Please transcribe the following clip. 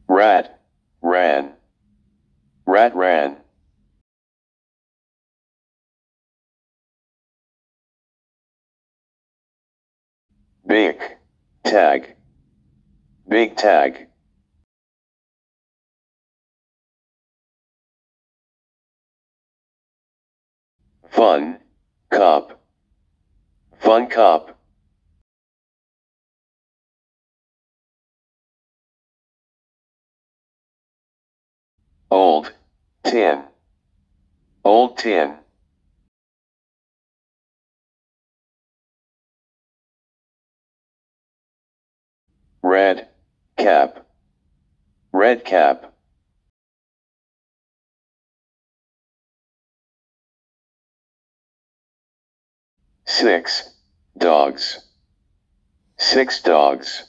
Rat, ran. Rat ran. Big, tag. Big tag. Fun, cop. Fun cop. Old, tin. Old tin. Red, cap. Red cap. Six, dogs. 6 dogs.